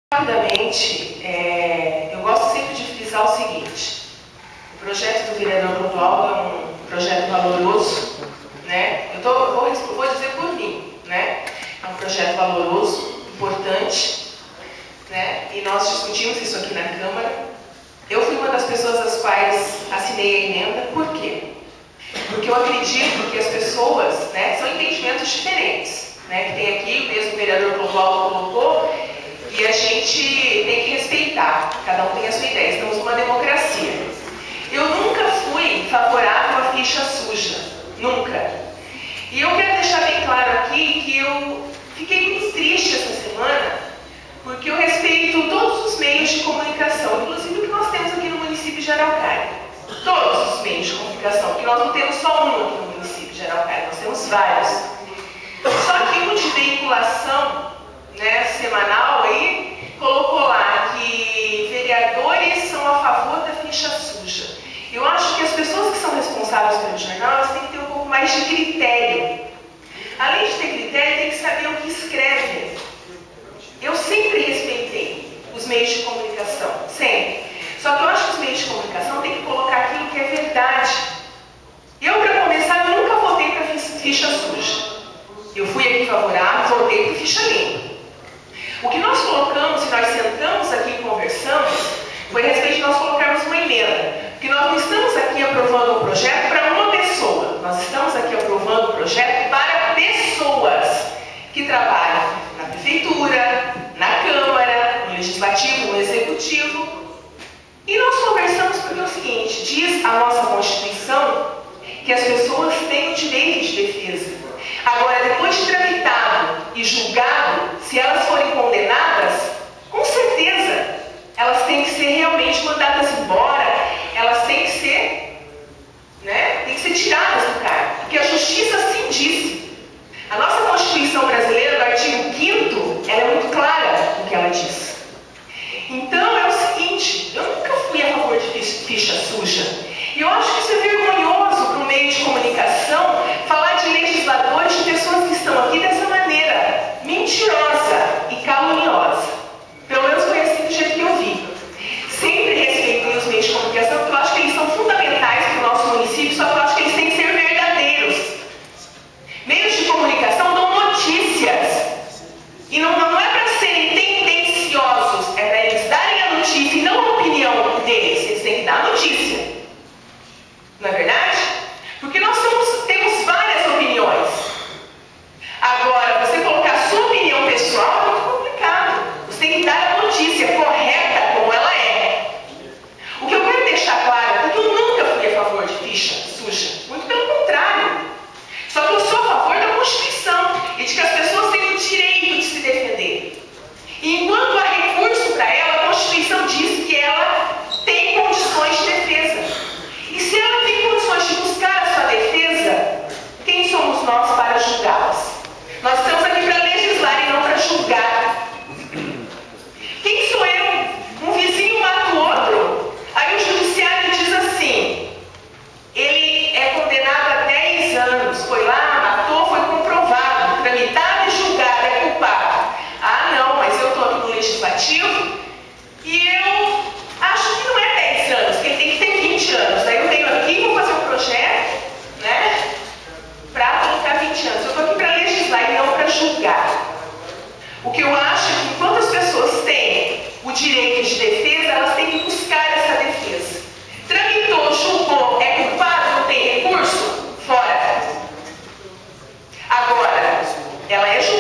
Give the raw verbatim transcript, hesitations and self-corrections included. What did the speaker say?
Rapidamente, é, eu gosto sempre de frisar o seguinte: o projeto do vereador Clodoaldo é um projeto valoroso, né? Eu tô, vou, vou dizer por mim, né? É um projeto valoroso, importante, né? E nós discutimos isso aqui na Câmara. Eu fui uma das pessoas das quais assinei a emenda. Por quê? Porque eu acredito que as pessoas, né, são entendimentos diferentes, né? Que tem aqui, o mesmo vereador Clodoaldo colocou. E a gente tem que respeitar, cada um tem a sua ideia, estamos numa democracia. Eu nunca fui favorável à ficha suja, nunca. E eu quero deixar bem claro aqui que eu fiquei muito triste essa semana, porque eu respeito todos os meios de comunicação, inclusive o que nós temos aqui no município de Araucária. Todos os meios de comunicação, porque nós não temos só um aqui no município de Araucária, nós temos vários. Só que um de veiculação, né, semanal aí, colocou lá que vereadores são a favor da ficha suja. Eu acho que as pessoas que são responsáveis pelo jornal, elas têm que ter um pouco mais de critério. Além de ter critério, tem que saber o que escreve. Eu sempre respeitei os meios de comunicação, sempre. Só que eu acho que os meios de comunicação têm que colocar aquilo que é verdade. Eu, para começar, nunca votei para ficha suja. Eu fui aqui favorável, votei para ficha limpa. O que nós colocamos, e nós sentamos aqui e conversamos, foi a respeito de nós colocarmos uma emenda. Porque nós não estamos aqui aprovando um projeto para uma pessoa. Nós estamos aqui aprovando um projeto para pessoas que trabalham na prefeitura, na Câmara, no Legislativo, no Executivo. E nós conversamos porque é o seguinte: diz a nossa Constituição que as pessoas têm o direito de defesa. Agora, depois de tramitado e julgado, se elas forem condenadas, com certeza elas têm que ser realmente mandadas embora, elas têm que ser, né, têm que ser tiradas do cargo, porque a justiça assim disse. A nossa Constituição brasileira, no artigo quinto, ela é muito clara no que ela diz. Então é o seguinte: eu nunca fui a favor de ficha suja. E eu acho que isso é vergonhoso para o meio de comunicação falar de legisladores, de pessoas que estão aqui dessa maneira mentirosa e caluniosa. Pelo menos foi assim do jeito que eu vi. Sempre respeitei os meios de comunicação, porque eu acho que eles são fundamentais para o nosso município, só que eu acho que eles têm que ser verdadeiros. Meios de comunicação dão notícias. E não, não é para serem tendenciosos, é para eles darem a notícia e não a opinião deles. Eles têm que dar a notícia. Não é verdade? Porque nós temos, temos várias opiniões. Agora, você colocar a sua opinião pessoal é muito complicado. Você tem que dar a notícia correta como ela é. O que eu quero deixar claro é que eu nunca fui a favor de ficha suja. Muito pelo contrário. Só que eu sou a favor da Constituição e de que as pessoas têm o direito de se defender. E enquanto há recurso para ela, a Constituição diz que ela tem condições de defesa. E se ela tem condições de buscar a sua defesa, quem somos nós para julgá-las? Nós estamos aqui para legislar e não para julgar. Quem sou eu? Um vizinho mata o outro? Aí o judiciário diz assim: ele é condenado a dez anos, foi lá, matou, foi comprovado, tramitado e julgado, é culpado. Ah não, mas eu estou aqui no Legislativo e eu acho que não é dez anos, que ele tem que ter vinte anos. Daí eu venho aqui e vou fazer um projeto, né, para colocar vinte anos. Eu estou aqui para legislar e não para julgar. O que eu acho é que enquanto as pessoas têm o direito de defesa, elas têm que buscar essa defesa. Tramitou, julgou, é culpado, não tem recurso? Fora. Agora, ela é julgada.